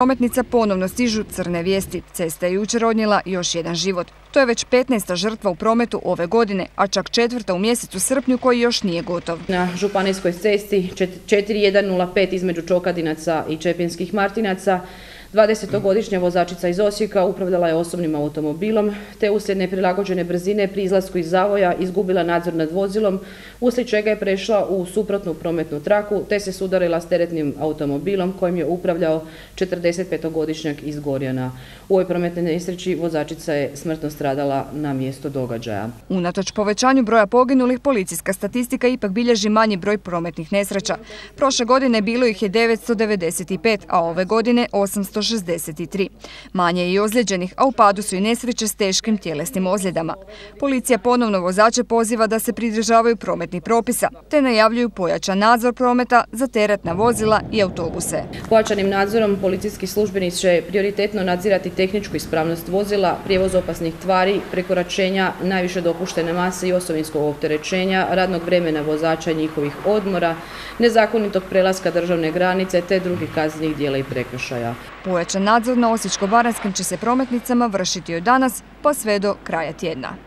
prometnica ponovno stižu crne vijesti. Cesta je jučer odnijela još jedan život. To je već 15. žrtva u prometu ove godine, a čak 4. u mjesecu srpnju koji još nije gotov. Na županijskoj cesti 4105 između Čokadinaca i Čepinskih Martinaca 20-godišnja vozačica iz Osijeka upravljala je osobnim automobilom, te uslijed neprilagođene brzine pri izlasku iz zavoja izgubila nadzor nad vozilom, uslijed čega je prešla u suprotnu prometnu traku, te se sudarila s teretnim automobilom kojim je upravljao 45-godišnjak iz Gorjana. U ovoj prometnoj nesreći vozačica je smrtno stradala na mjestu događaja. Unatoč povećanju broja poginulih, policijska statistika ipak bilježi manji broj prometnih nesreća. Prošle godine bilo ih je 995, a ove godine 863. Manje je i ozlijeđenih, a u padu su i nesreće s teškim tjelesnim ozljedama. Policija ponovno vozače poziva da se pridržavaju prometnih propisa, te najavljuju pojačan nadzor prometa za teretna vozila i autobuse. Pojačanim nadzorom policijski službenici će prioritetno nadzirati tehničku ispravnost vozila, prijevoz opasnih tvari, prekoračenja najviše dopuštene mase i osovinskog opterećenja, radnog vremena vozača i njihovih odmora, nezakonitog prelaska državne granice te drugih kaznenih djela i prekršaja. Pojačan nadzor na Osječko-baranjskim će se prometnicama vršiti od danas pa sve do kraja tjedna.